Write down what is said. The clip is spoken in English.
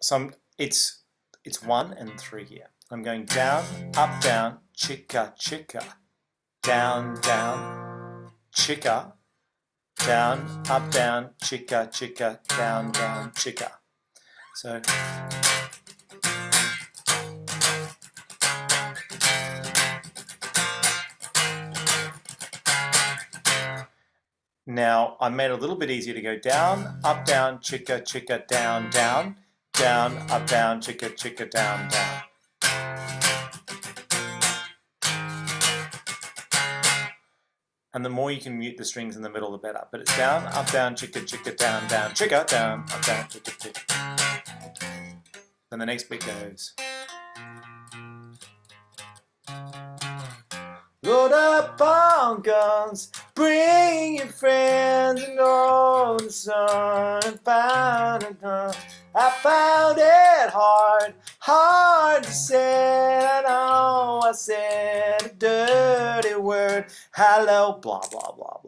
it's 1 and 3 here. I'm going down, chicka, chicka, down, chicka, down, chicka, chicka, down, chicka. So now I made it a little bit easier to go down, chicka, chicka, down, down, chicka, chicka, down, down. And the more you can mute the strings in the middle, the better. But it's down, chicka, chicka, down, chicka, down, chicka, chicka. Then the next bit goes. Load up on guns, bring your friends and go to the sun and found a gun. I found it hard to say. I know I said a dirty word. Hello, blah, blah, blah.